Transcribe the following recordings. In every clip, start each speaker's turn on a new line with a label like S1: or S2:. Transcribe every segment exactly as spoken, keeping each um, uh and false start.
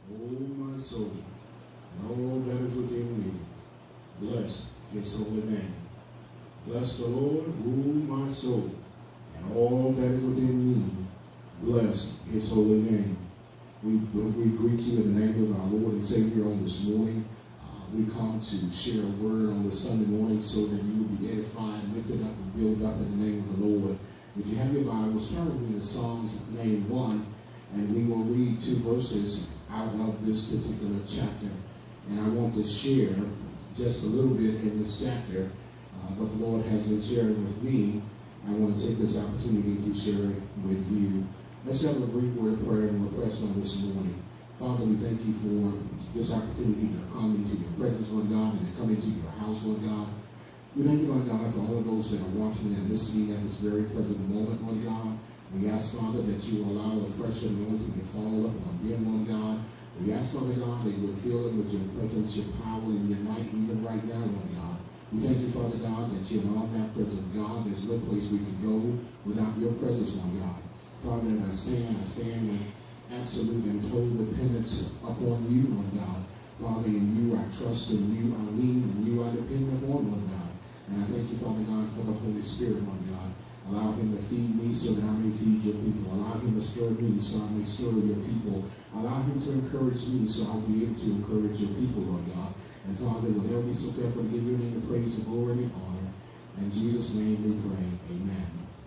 S1: Oh, my soul, and all that is within me, bless his holy name. Bless the Lord, oh, my soul, and all that is within me, bless his holy name. We, we greet you in the name of our Lord and Savior on this morning. Uh, we come to share a word on this Sunday morning so that you will be edified, lifted up, and built up in the name of the Lord. If you have your Bible, start with me to Psalms ninety-one, and we will read two verses out of this particular chapter. And I want to share just a little bit in this chapter uh, what the Lord has been sharing with me. I want to take this opportunity to share it with you. Let's have a brief word of prayer and we'll press on this morning. Father, we thank you for this opportunity to come into your presence, Lord God, and to come into your house, Lord God. We thank you, Lord God, for all of those that are watching and listening at this very present moment, Lord God. We ask, Father, that you allow a fresh anointing to fall upon them, Lord God. We ask, Father God, that you will fill them with your presence, your power, and your might, even right now, Lord God. We thank you, Father God, that you are omnipresent God. There's no place we can go without your presence, Lord God. Father, as I stand, I stand with absolute and total dependence upon you, Lord God. Father, in you I trust, in you I lean, in you I depend upon, Lord God. And I thank you, Father God, for the Holy Spirit, Lord God. Allow him to feed me so that I may feed your people. Allow him to stir me so I may stir your people. Allow him to encourage me so I'll be able to encourage your people, Lord God. And Father, will help me so careful to give your name the praise, the glory, and the honor. In Jesus' name we pray. Amen.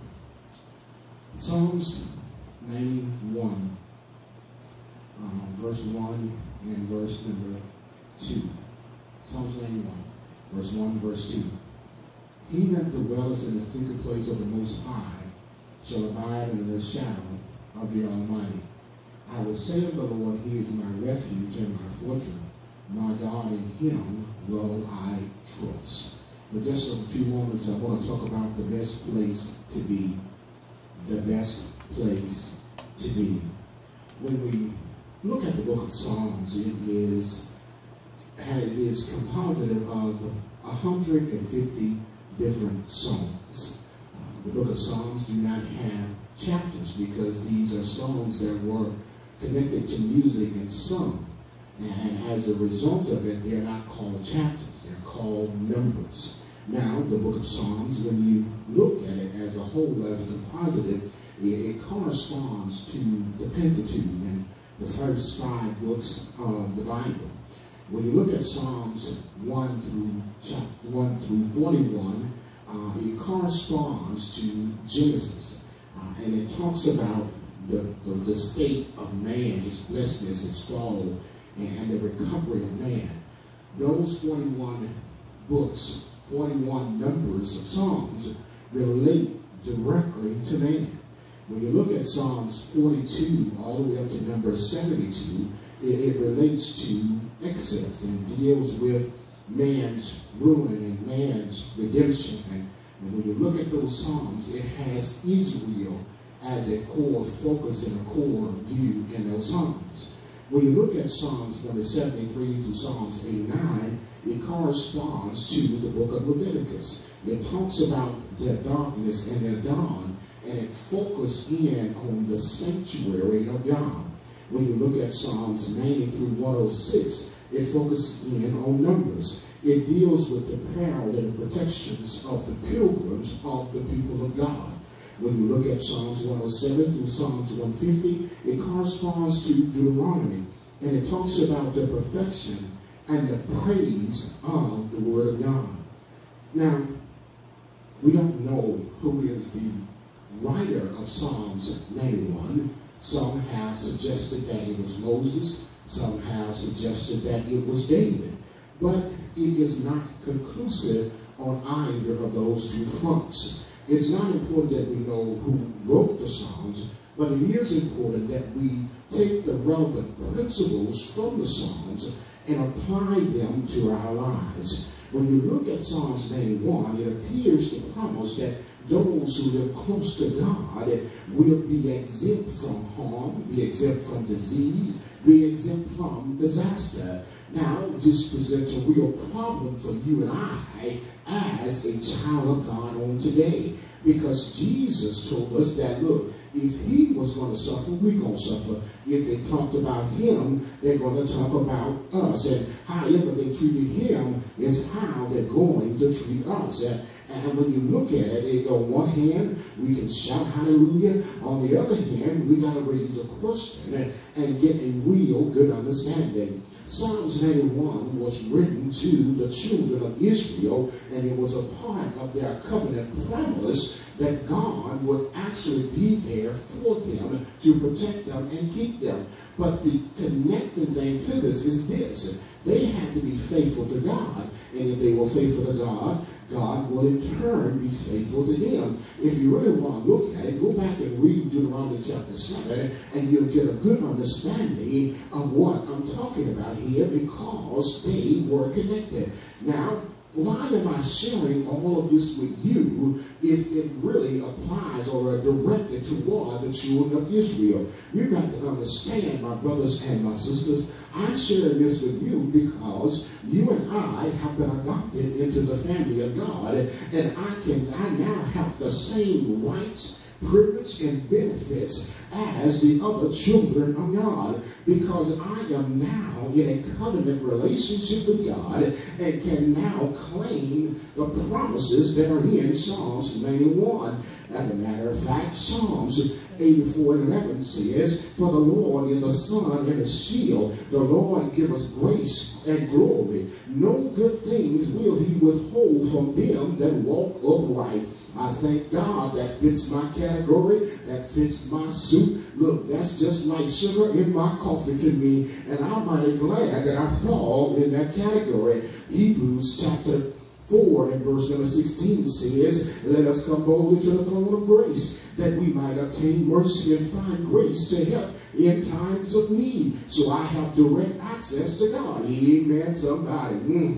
S1: Psalms ninety-one, um, verse one and verse number two. Psalms ninety-one, verse one, verse two. He that dwelleth in the secret place of the Most High shall abide under the shadow of the Almighty. I will say of the Lord, he is my refuge and my fortress. My God, in him will I trust. For just a few moments, I want to talk about the best place to be. The best place to be. When we look at the book of Psalms, it is, it is composite of one hundred fifty different songs. Uh, the book of Psalms do not have chapters because these are songs that were connected to music and sung. And as a result of it, they're not called chapters, they're called numbers. Now, the book of Psalms, when you look at it as a whole, as a composite, it, it corresponds to the Pentateuch and the first five books of the Bible. When you look at Psalms one through chapter one through forty-one, uh, it corresponds to Genesis, uh, and it talks about the, the the state of man, his blessedness, his fall, and, and the recovery of man. Those forty-one books, forty-one numbers of Psalms relate directly to man. When you look at Psalms forty-two all the way up to number seventy-two, it, it relates to Exodus and deals with man's ruin and man's redemption. And, and when you look at those Psalms, it has Israel as a core focus and a core view in those Psalms. When you look at Psalms number seventy-three to Psalms eighty-nine, it corresponds to the book of Leviticus. It talks about their darkness and their dawn, and it focuses in on the sanctuary of God. When you look at Psalms ninety through one oh six, it focuses in on numbers. It deals with the peril and the protections of the pilgrims of the people of God. When you look at Psalms one oh seven through Psalms one fifty, it corresponds to Deuteronomy, and it talks about the perfection and the praise of the Word of God. Now, we don't know who is the writer of Psalms ninety-one. Some have suggested that it was Moses. Some have suggested that it was David. But it is not conclusive on either of those two fronts. It's not important that we know who wrote the Psalms, but it is important that we take the relevant principles from the Psalms and apply them to our lives. When you look at Psalms ninety-one, it appears to promise that those who live close to God will be exempt from harm, be exempt from disease, be exempt from disaster. Now, this presents a real problem for you and I as a child of God on today, because Jesus told us that, look, if he was going to suffer, we're going to suffer. If they talked about him, they're going to talk about us. And however they treated him is how they're going to treat us. And, and when you look at it, on one hand, we can shout hallelujah. On the other hand, we got to raise a question and, and get a real good understanding. Psalms ninety-one was written to the children of Israel, and it was a part of their covenant promise that God would actually be there for them to protect them and keep them. But the connecting thing to this is this. They had to be faithful to God, and if they were faithful to God, God would in turn be faithful to them. If you really want to look at it, go back and read Deuteronomy chapter seven, and you'll get a good understanding of what I'm talking about here, because they were connected. Now, why am I sharing all of this with you if it really applies or are directed toward the children of Israel? You've got to understand, my brothers and my sisters, I'm sharing this with you because you and I have been adopted into the family of God, and I can I now have the same rights, privilege, and benefits as the other children of God, because I am now in a covenant relationship with God and can now claim the promises that are in Psalms ninety-one. As a matter of fact, Psalms eighty-four and eleven says, "For the Lord is a sun and a shield. The Lord give us grace and glory. No good things will he withhold from them that walk upright." I thank God that fits my category, that fits my suit. Look, that's just like sugar in my coffee to me, and I'm mighty glad that I fall in that category. Hebrews chapter four and verse number sixteen says, "Let us come boldly to the throne of grace, that we might obtain mercy and find grace to help in times of need." So I have direct access to God. Amen, somebody. Mm.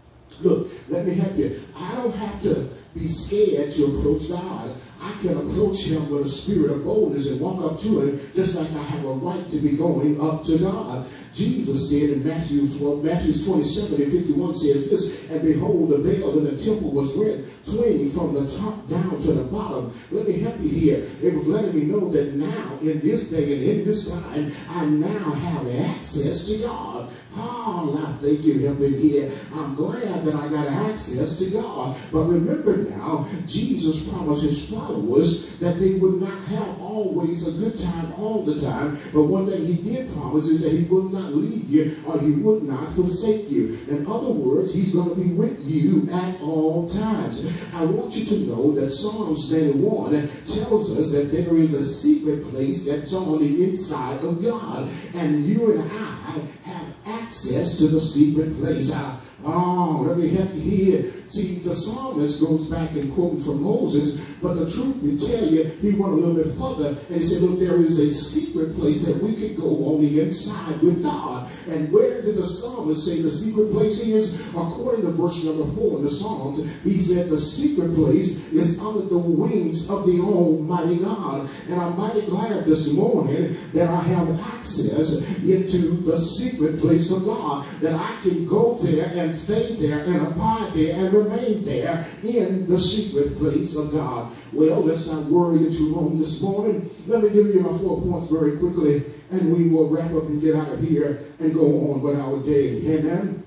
S1: Look, let me help you. I don't have to be scared to approach God. I can approach him with a spirit of boldness and walk up to him just like I have a right to be going up to God. Jesus said in Matthew twelve, Matthew twenty-seven and fifty-one says this, "And behold, the veil in the temple was rent twain from the top down to the bottom." Let me help you here. It was letting me know that now, in this day and in this time, I now have access to God. Oh, I thank you, help in here. I'm glad that I got access to God. But remember now, Jesus promised his followers that they would not have always a good time all the time. But one thing he did promise is that he would not leave you, or he would not forsake you. In other words, he's going to be with you at all times. I want you to know that Psalms ninety-one tells us that there is a secret place that's on the inside of God. And you and I have access to the secret place. I, oh, let me help you here. See, the psalmist goes back and quoting from Moses, but the truth we tell you, he went a little bit further and he said, look, there is a secret place that we could go on the inside with God. And where did the psalmist say the secret place is? According to verse number four in the Psalms, he said the secret place is under the wings of the Almighty God. And I'm mighty glad this morning that I have access into the secret place of God, that I can go there and stay there and abide there and remain there in the secret place of God. Well, let's not worry you too long this morning. Let me give you my four points very quickly, and we will wrap up and get out of here and go on with our day. Amen.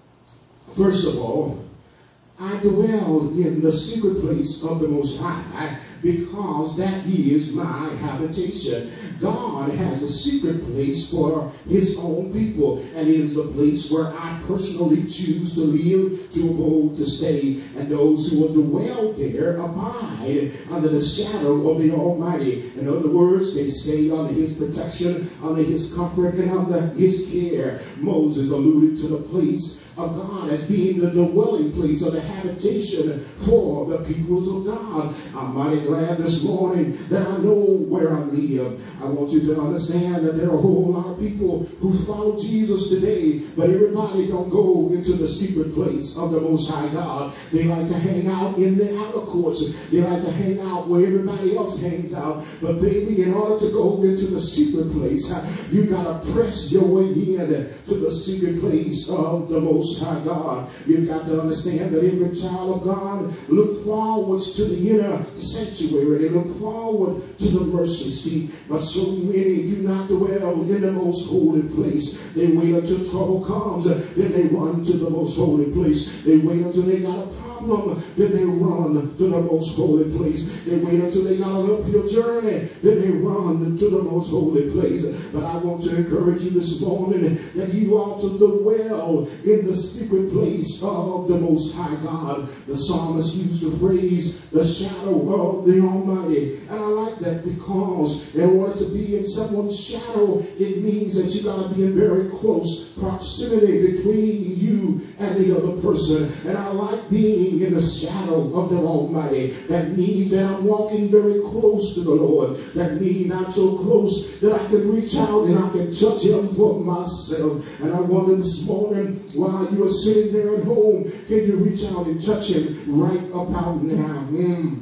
S1: First of all, I dwell in the secret place of the Most High, because that is my habitation. God has a secret place for his own people, and it is a place where I personally choose to live, to abode, to stay, and those who will dwell there abide under the shadow of the Almighty. In other words, they stay under his protection, under his comfort, and under his care. Moses alluded to the place of God as being the dwelling place or the habitation for the peoples of God. I'm mighty glad this morning that I know where I live. I want you to understand that there are a whole lot of people who follow Jesus today, but everybody don't go into the secret place of the Most High God. They like to hang out in the outer courts. They like to hang out where everybody else hangs out. But baby, in order to go into the secret place, you got to press your way in to the secret place of the Most Most High God. You've got to understand that every child of God look forward to the inner sanctuary. They look forward to the mercy seat. But so many do not dwell in the most holy place. They wait until trouble comes, then they run to the most holy place. They wait until they got a problem, then they run to the most holy place. They wait until they got an uphill journey, then they run to the most holy place. But I want to encourage you this morning that you ought to dwell in the secret place of the Most High God. The psalmist used the phrase, the shadow of the Almighty. And I like that because in order to be in someone's shadow, it means that you got to be in very close proximity between you and the other person. And I like being in the shadow of the Almighty. That means that I'm walking very close to the Lord. That means I'm so close that I can reach out and I can touch him for myself. And I wonder this morning, while you are sitting there at home, can you reach out and touch him right about now? Mm.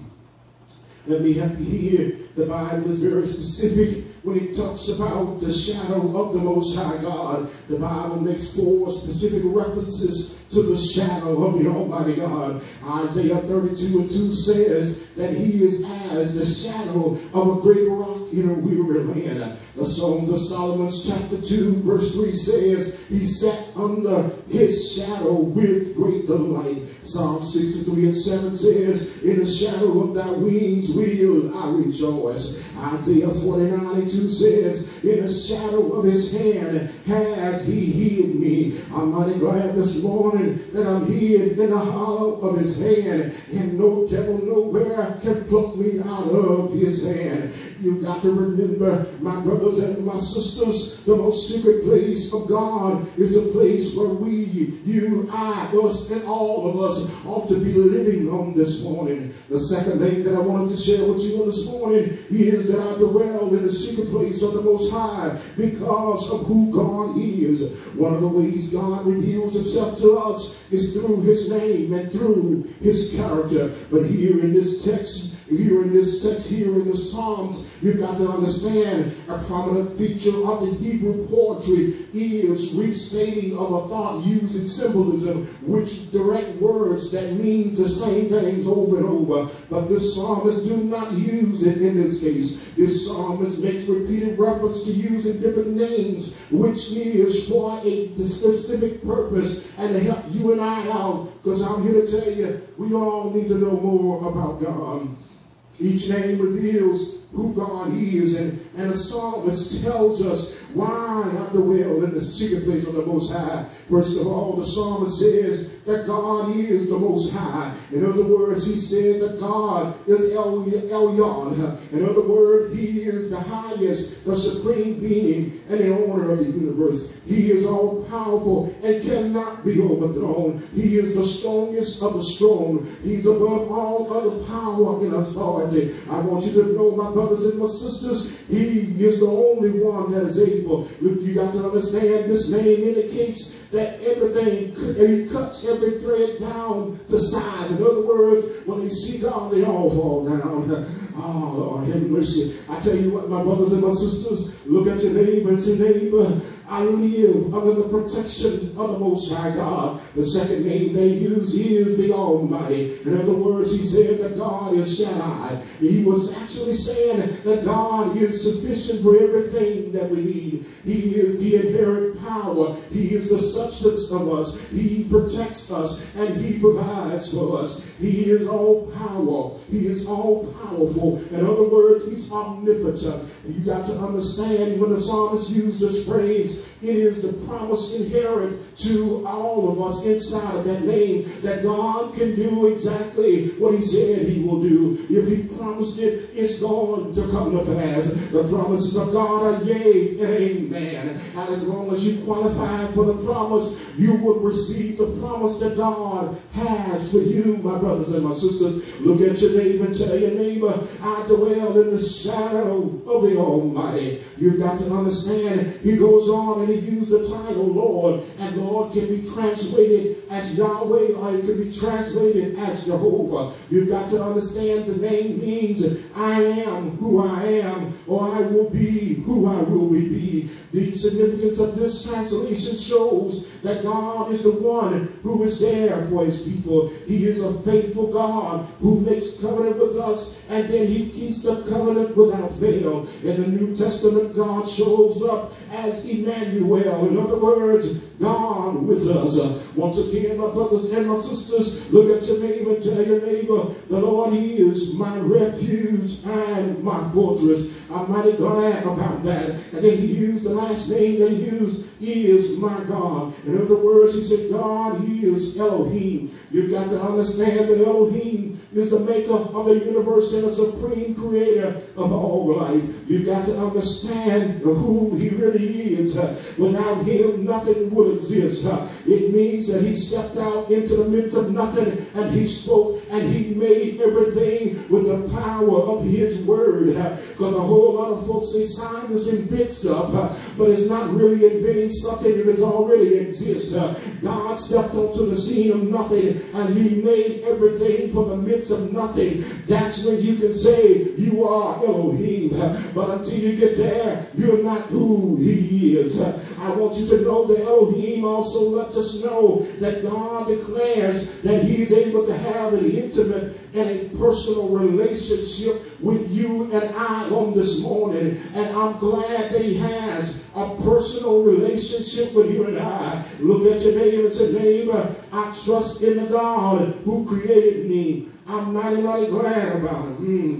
S1: Let me help you here. The Bible is very specific when it talks about the shadow of the Most High God. The Bible makes four specific references to the shadow of the Almighty God. Isaiah thirty-two and two says that he is as the shadow of a great rock in a weary land. The Psalms of Solomon chapter two verse three says he sat under his shadow with great delight. Psalm sixty-three and seven says, in the shadow of thy wings will I rejoice. Isaiah forty-nine and two says, in the shadow of his hand has he hid me. I'm mighty glad this morning that I'm hid in the hollow of his hand, and no devil nowhere can pluck me out of his hand. You've got to remember, my brothers and my sisters, the most secret place of God is the place where we, you, I, us, and all of us ought to be living on this morning. The second thing that I wanted to share with you on this morning is that I dwell in the secret place of the Most High because of who God is. One of the ways God reveals himself to us is through his name and through his character. But here in this text, Here in this text, here in the Psalms, you've got to understand a prominent feature of the Hebrew poetry is restating of a thought used in symbolism, which direct words that means the same things over and over. But this psalmist do not use it in this case. This psalmist makes repeated reference to using different names, which is for a specific purpose and to help you and I out. Because I'm here to tell you, we all need to know more about God. Each name reveals who God is, and, and the psalmist tells us why I dwell in the secret place of the Most High. First of all, the psalmist says that God is the Most High. In other words, he said that God is El Elyon. In other words, he is the highest, the supreme being, and the owner of the universe. He is all powerful and cannot be overthrown. He is the strongest of the strong. He's above all other power and authority. I want you to know, my brothers and my sisters, he is the only one that is able. You got to understand, this name indicates that everything, he cuts every thread down to size. In other words, when they see God, they all fall down. Oh, Lord, have mercy. I tell you what, my brothers and my sisters, look at your neighbor and say, neighbor, I live under the protection of the Most High God. The second name they use is the Almighty. In other words, he said that God is Shaddai. He was actually saying that God is sufficient for everything that we need. He is the inherent power. He is the substance of us. He protects us and he provides for us. He is all power. He is all powerful. In other words, he's omnipotent. You got to understand, when the psalmist used this phrase, it is the promise inherent to all of us inside of that name, that God can do exactly what he said he will do. If he promised it, it's going to come to pass. The promises of God are yea and amen. And as long as you qualify for the promise, you will receive the promise that God has for you, my brothers and my sisters. Look at your neighbor and tell your neighbor, I dwell in the shadow of the Almighty. You've got to understand, he goes on wanted to use the title Lord, and Lord can be translated as Yahweh, or it can be translated as Jehovah. You've got to understand the name means I am who I am, or I will be who I will be. The significance of this translation shows that God is the one who is there for his people. He is a faithful God who makes covenant with us, and then he keeps the covenant without fail. In the New Testament, God shows up as Emmanuel. In other words, God with us. Uh, once again, my brothers and my sisters, look at your neighbor and tell your neighbor, the Lord is my refuge and my fortress. I'm mighty glad about that. And then he used the last name that he used, he is my God. In other words, he said, God, he is Elohim. You've got to understand that Elohim is the maker of the universe and the supreme creator of all life. You've got to understand who he really is. Without him, nothing would exist. It means that he stepped out into the midst of nothing, and he spoke, and he made everything with the power of his word. Because a whole lot of folks say scientists invent stuff, but it's not really inventing something if it's already exists. God stepped onto the scene of nothing, and he made everything from the midst of nothing. That's when you can say you are Elohim. But until you get there, you're not who he is. I want you to know that Elohim also lets us know that God declares that he's able to have an intimate and a personal relationship with you and I on this morning. And I'm glad that he has a personal relationship with you and I. Look at your neighbor and say, neighbor, I trust in the God who created me. I'm mighty, mighty glad about it. Mm.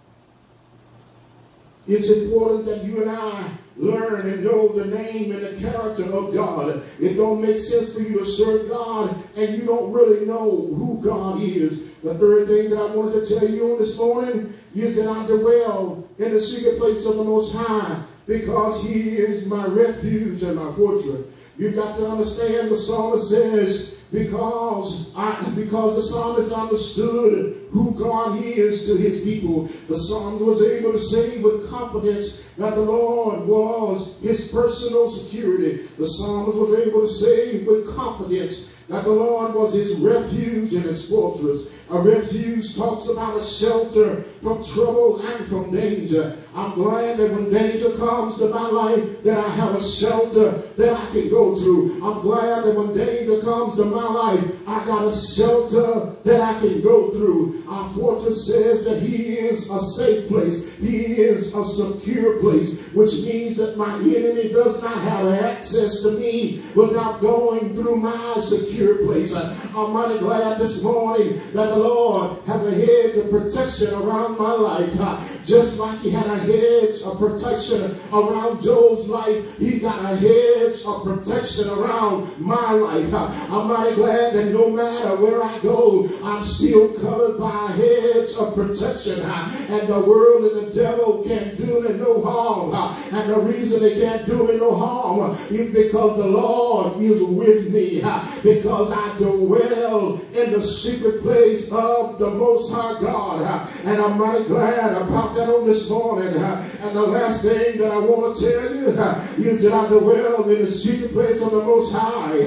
S1: It's important that you and I learn and know the name and the character of God. It don't make sense for you to serve God and you don't really know who God is. The third thing that I wanted to tell you on this morning is that I dwell in the secret place of the Most High because he is my refuge and my fortress. You've got to understand the psalmist says, because I, because the psalmist understood who God is to his people, the psalmist was able to say with confidence that the Lord was his personal security. The psalmist was able to say with confidence that the Lord was his refuge and his fortress. A refuge talks about a shelter from trouble and from danger. I'm glad that when danger comes to my life, that I have a shelter that I can go through. I'm glad that when danger comes to my life, I got a shelter that I can go through. Our fortress says that he is a safe place. He is a secure place, which means that my enemy does not have access to me without going through my secure place. I'm mighty glad this morning that the Lord has a hedge of protection around my life. Just like he had a hedge of protection around Job's life, he got a hedge of protection around my life. I'm mighty glad that no matter where I go, I'm still covered by a hedge of protection. And the world and the devil can't do me no harm. And the reason they can't do me no harm is because the Lord is with me. Because I dwell in the secret place of the Most High God. And I'm mighty glad about that on this morning. And the last thing that I want to tell you is that I dwell in the secret place of the Most High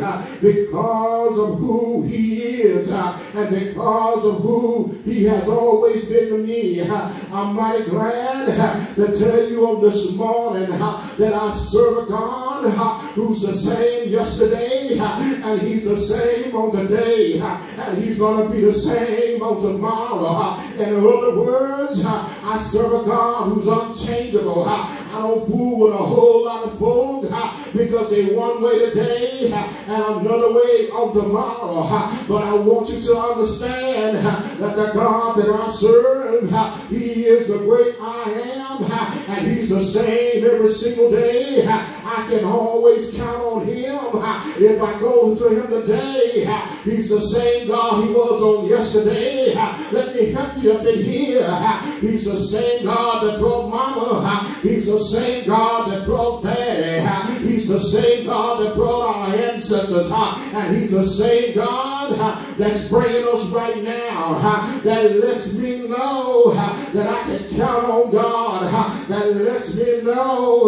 S1: because of who he is and because of who he has always been to me. I'm mighty glad to tell you on this morning that I serve a God who's the same yesterday and he's the same on today and he's going to be the same on tomorrow. In other words, I serve a God who's unchangeable. I don't fool with a whole lot of folk because they one way today and another way on tomorrow. But I want you to understand that the God that I serve, he is the great I am, and he's the same every single day. I can always count on him. If I go to him today, he's the same God he was on yesterday. Let me help you up in here. He's the same God that brought mama. He's the same God that brought daddy. He's the same God that brought our ancestors. And he's the same God that's bringing us right now. That lets me know that I can count on God. That lets me know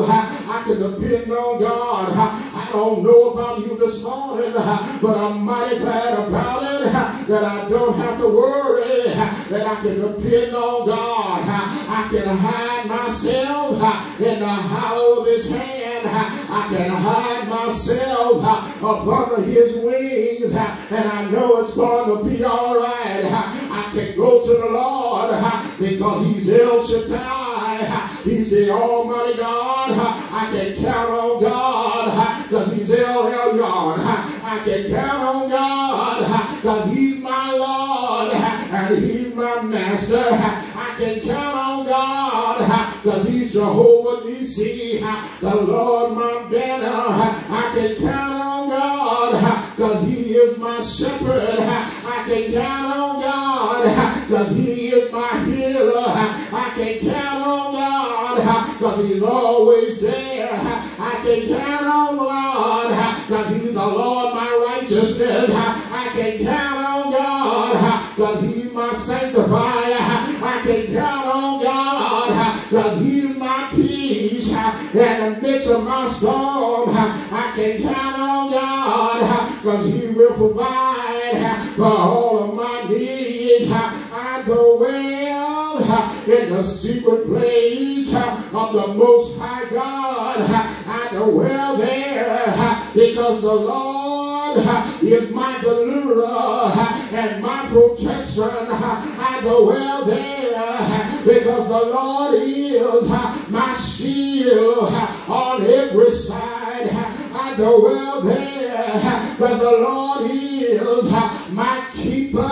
S1: I can depend on God. I don't know about you this morning, but I'm mighty glad about it, that I don't have to worry, that I can depend on God. I can hide myself in the hollow of his hand. I can hide myself upon his wings, and I know it's going to be all right. I can go to the Lord because he's El Shaddai. He's the Almighty God. I can count on God because he's El Elyon. I can count on God because he's my Lord and he's my master. I can count on God because he's Jehovah Nissi, the Lord my banner. I can count on God because he is my shepherd. I can count on God because he is my healer. I can count on God because he's always there. I can count on God because he's the Lord my righteousness. I can count on God because he's my sanctifier. I can count on God because he's my peace in the midst of my storm. I can count on God because he will provide for all of my needs. I go well in the secret place of the Most High God. I go well there because the Lord is my deliverer and my protection. I go well there because the Lord is my shield on every side. I go well there because the Lord is my keeper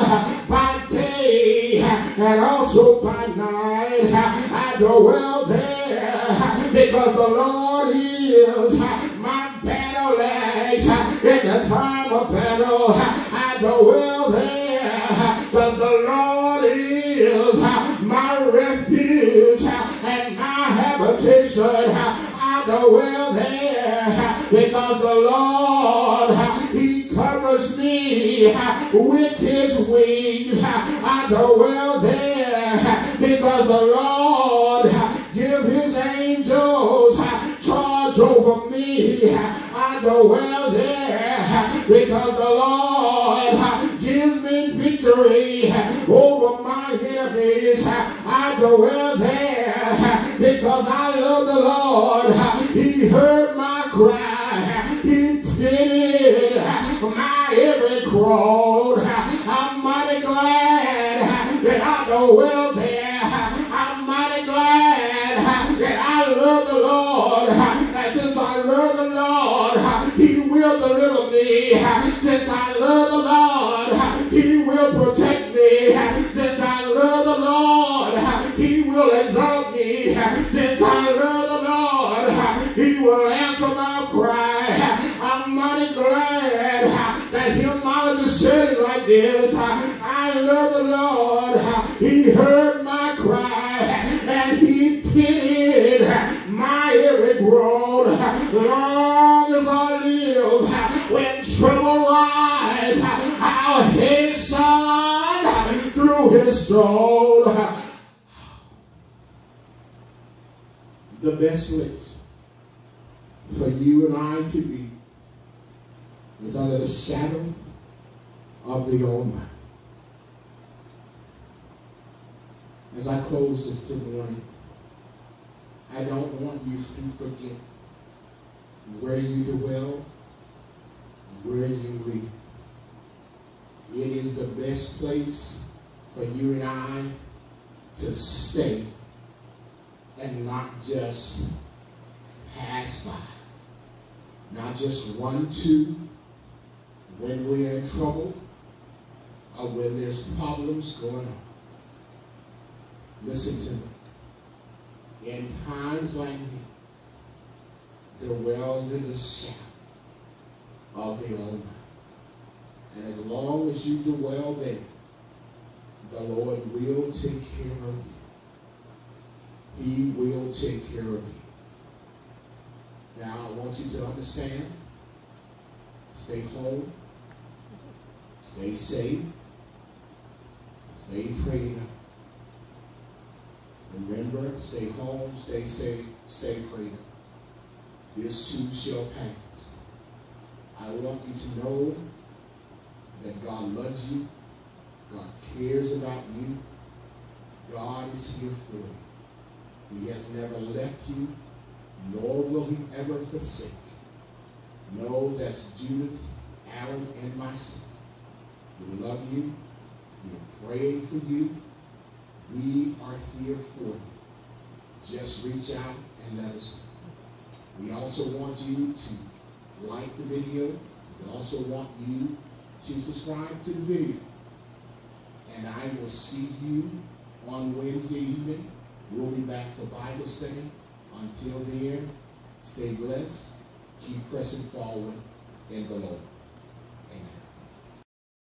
S1: by day and also by night. I go well there because the Lord is my battle axe in the time of battle. I go well there because the Lord is my refuge and my habitation. I go well there because the Lord, he covers me with his wings. I go well there because the Lord give his angels charge over me. I go well there because the Lord gives me victory over my enemies. I go well there because I love the Lord. He heard my cry. He pitied my every groan. I'm mighty glad that I go well there. I'm mighty glad that I love the Lord. And since I love the Lord, he will deliver me. Since I love the Lord, he will protect me. Since I love the Lord, he will exalt me. Since I love the Lord, he will answer my cry. I'm mighty glad that him knowledge is said it like this. I love the Lord. He heard my cry and he pitied my every groan. Long as I live, when trouble rise, I'll hasten through his throne. The best place for you and I to be is under the shadow of the Almighty. As I close this morning, I don't want you to forget where you dwell, where you live. It is the best place for you and I to stay and not just pass by, not just run to when we're in trouble or when there's problems going on. Listen to me. In times like these, dwell in the shadow of the Almighty. And as long as you dwell there, the Lord will take care of you. He will take care of you. Now, I want you to understand, stay home, stay safe, stay prayed up. Remember, stay home, stay safe, stay prayed up. This too shall pass. I want you to know that God loves you. God cares about you. God is here for you. He has never left you, nor will he ever forsake you. Know that's Judith, Alan, and myself. We love you. We're praying for you. We are here for you. Just reach out and let us know. We also want you to like the video. We also want you to subscribe to the video. And I will see you on Wednesday evening. We'll be back for Bible study. Until then, stay blessed. Keep pressing forward in the Lord. Amen.